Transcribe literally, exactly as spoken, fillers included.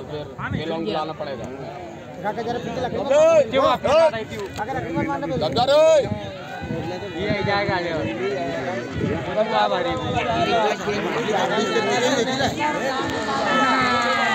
फिर पेलोन बुलाना पड़ेगा। काका जरा पीछे लग गद्दार ये जाएगा ले भारी